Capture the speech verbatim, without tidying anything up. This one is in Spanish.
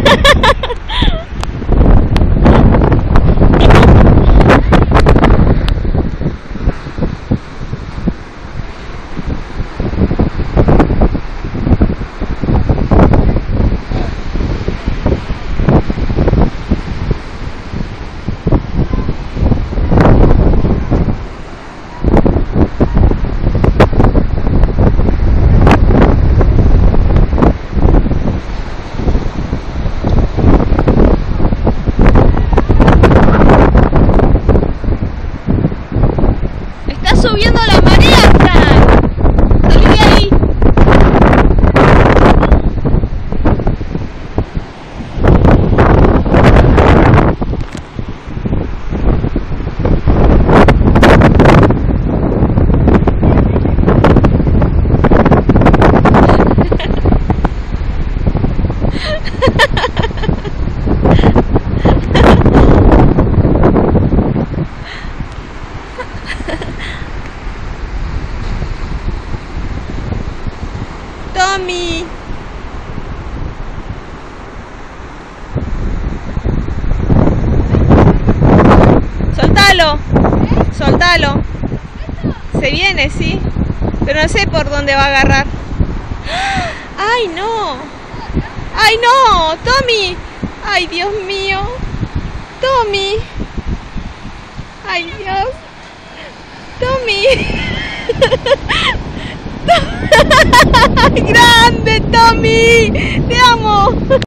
Subiendo la marea, Fran. Salí de ahí. Tommy. Soltalo. Soltalo. Se viene, sí. Pero no sé por dónde va a agarrar. ¡Ay, no! ¡Ay, no! ¡Tommy! ¡Ay, Dios mío! ¡Tommy! ¡Ay, Dios! ¡Tommy! ¡Grande, Tommy! ¡Te amo!